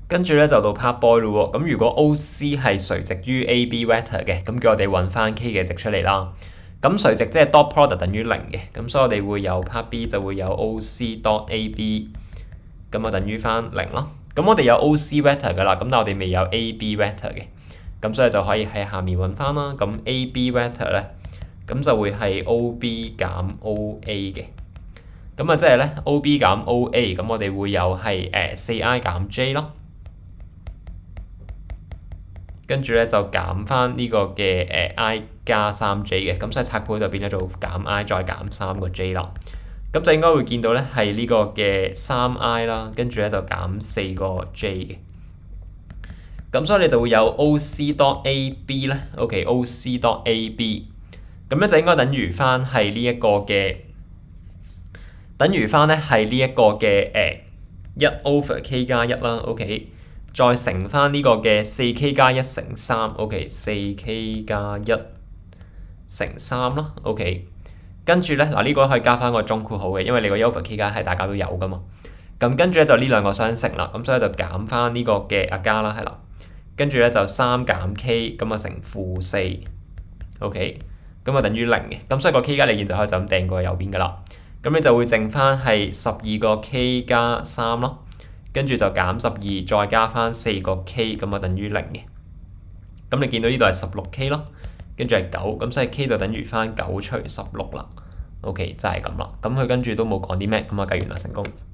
跟住咧就到 part boy 咯喎，咁如果 OC 係垂直於 AB vector 嘅，咁叫我哋揾翻 K 嘅值出嚟啦。咁垂直即係 dot product 等於0嘅，咁所以我哋會有 part B 就會有 OC dot AB， 咁啊等於翻0咯。咁我哋有 OC vector 噶啦，咁但我哋未有 AB vector 嘅，咁所以就可以喺下面揾翻啦。咁 AB vector 咧，咁就會係 OB 減 OA 嘅。咁啊即係咧 OB 減 OA， 咁我哋會有係4i 減 j 咯。跟住咧就減翻呢個嘅i 加3j 嘅，咁所以拆配就變咗做減 i 再減3個 j 啦。咁就應該會見到咧係呢個嘅3i 啦，跟住咧就減4個 j 嘅。咁所以你就會有 OC dot AB 咧 ，OK，OC dot AB， 咁咧就應該等於翻係呢一個嘅，等於翻咧係呢一個嘅1 over k 加1啦 ，OK。再乘翻呢個嘅 4k 加1乘3 ，OK，4k 加1乘3啦 ，OK。跟住咧嗱呢個可以加翻個中括號嘅，因為你個 over k 加係大家都有噶嘛。咁跟住咧就呢兩個相乘啦，咁所以就減翻呢個嘅加啦，係啦。跟住咧就3減 k， 咁啊乘-4 ，OK。咁啊等於0嘅，咁所以個 k 加你見就可以就咁掟過去右邊噶啦。咁你就會剩翻係12個 k 加3咯。跟住就減12，再加翻4個 k， 咁啊等於0嘅。咁你見到呢度係16k 咯，跟住係9，咁所以 k 就等於翻9除16啦。OK，就係咁啦。咁佢跟住都冇講啲咩，咁啊計完啦，成功。